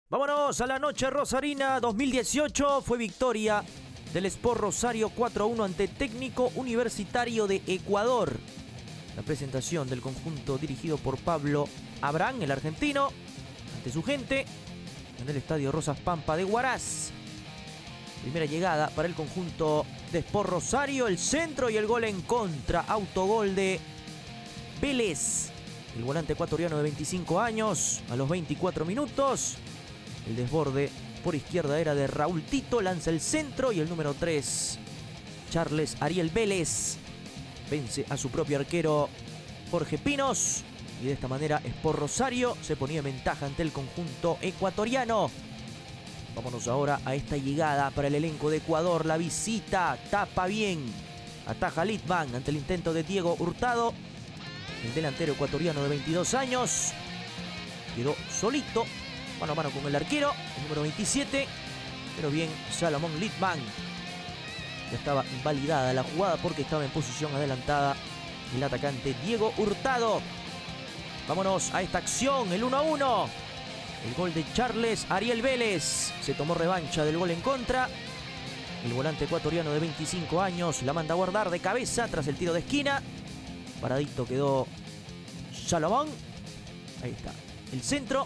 Vámonos a la noche rosarina 2018. Fue victoria del Sport Rosario 4-1 ante Técnico Universitario de Ecuador. La presentación del conjunto dirigido por Pablo Abrán, el argentino, ante su gente en el estadio Rosas Pampa de Huaraz. Primera llegada para el conjunto de Sport Rosario, el centro y el gol en contra. Autogol de Vélez, el volante ecuatoriano de 25 años, a los 24 minutos. El desborde por izquierda era de Raúl Tito, lanza el centro y el número 3, Charles Ariel Vélez, vence a su propio arquero Jorge Pinos. Y de esta manera Sport Rosario se ponía en ventaja ante el conjunto ecuatoriano. Vámonos ahora a esta llegada para el elenco de Ecuador. La visita, tapa bien, ataja Litman ante el intento de Diego Hurtado. El delantero ecuatoriano de 22 años quedó solito, mano a mano con el arquero, el número 27. Pero bien, Salomón Litman. Ya estaba invalidada la jugada porque estaba en posición adelantada el atacante Diego Hurtado. Vámonos a esta acción, el 1-1. El gol de Charles Ariel Vélez. Se tomó revancha del gol en contra. El volante ecuatoriano de 25 años la manda a guardar de cabeza tras el tiro de esquina. Paradito quedó Salomón. Ahí está el centro.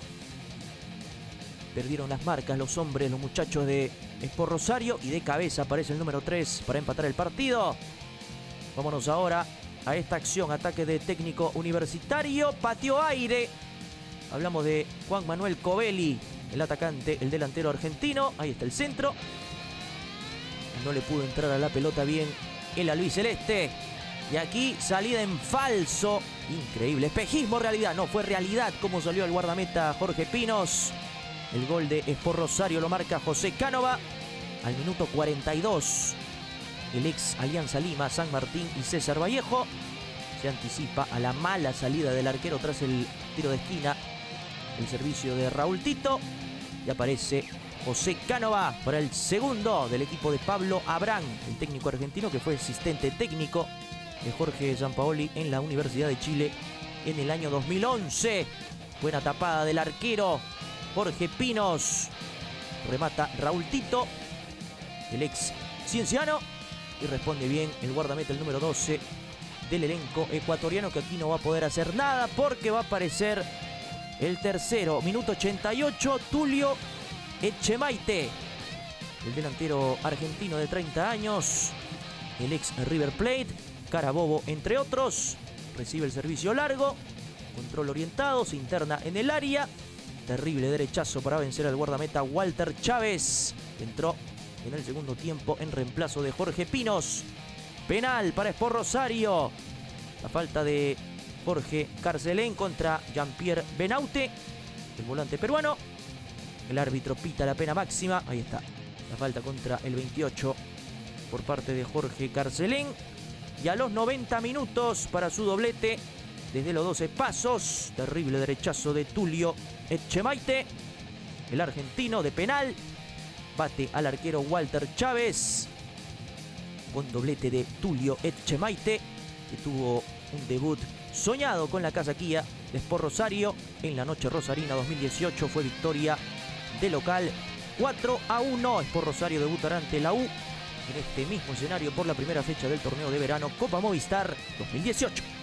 Perdieron las marcas los hombres, los muchachos de Sport Rosario. Y de cabeza aparece el número 3 para empatar el partido. Vámonos ahora a esta acción. Ataque de Técnico Universitario. Pateó aire. Hablamos de Juan Manuel Covelli, el atacante, el delantero argentino. Ahí está el centro. No le pudo entrar a la pelota bien el albiceleste. Y aquí salida en falso. Increíble. Espejismo, realidad. No, fue realidad como salió el guardameta Jorge Pinos. El gol de Sport Rosario lo marca José Cánova al minuto 42. El ex Alianza Lima, San Martín y César Vallejo se anticipa a la mala salida del arquero tras el tiro de esquina. El servicio de Raúl Tito. Y aparece José Cánova para el segundo del equipo de Pablo Abrán, el técnico argentino que fue asistente técnico de Jorge Sampaoli en la Universidad de Chile en el año 2011. Buena tapada del arquero Jorge Pinos. Remata Raúl Tito, el ex cienciano, y responde bien el guardameta, el número 12 del elenco ecuatoriano, que aquí no va a poder hacer nada porque va a aparecer el tercero. Minuto 88, Tulio Echemaite, el delantero argentino de 30 años, el ex River Plate, Carabobo entre otros. Recibe el servicio largo, control orientado, se interna en el área. Terrible derechazo para vencer al guardameta Walter Chávez. Entró en el segundo tiempo en reemplazo de Jorge Pinos. Penal para Sport Rosario. La falta de Jorge Carcelén contra Jean-Pierre Benaute, el volante peruano. El árbitro pita la pena máxima. Ahí está. La falta contra el 28 por parte de Jorge Carcelén. Y a los 90 minutos para su doblete desde los 12 pasos. Terrible derechazo de Tulio Echemaite, el argentino, de penal. Bate al arquero Walter Chávez con doblete de Tulio Echemaite, que tuvo un debut soñado con la casaquilla de Sport Rosario en la noche rosarina 2018. Fue victoria de local 4-1. Sport Rosario debutará ante la U en este mismo escenario por la primera fecha del torneo de verano Copa Movistar 2018.